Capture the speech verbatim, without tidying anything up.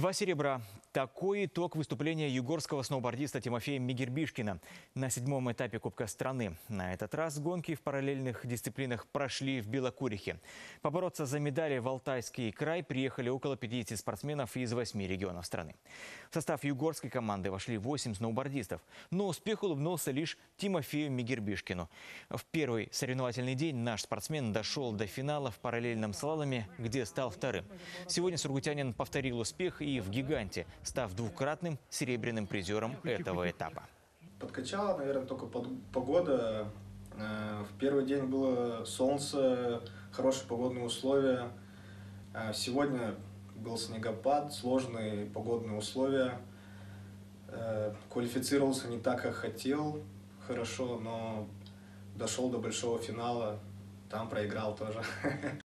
Два серебра. Такой итог выступления югорского сноубордиста Тимофея Мегербишкина на седьмом этапе Кубка страны. На этот раз гонки в параллельных дисциплинах прошли в Белокурихе. Побороться за медали в Алтайский край приехали около пятидесяти спортсменов из восьми регионов страны. В состав югорской команды вошли восемь сноубордистов. Но успех улыбнулся лишь Тимофею Мегербишкину. В первый соревновательный день наш спортсмен дошел до финала в параллельном слаломе, где стал вторым. Сегодня сургутянин повторил успех и в гиганте, став двукратным серебряным призером этого этапа. Подкачала, наверное, только погода. В первый день было солнце, хорошие погодные условия. Сегодня был снегопад, сложные погодные условия. Квалифицировался не так, как хотел, хорошо, но дошел до большого финала, там проиграл тоже.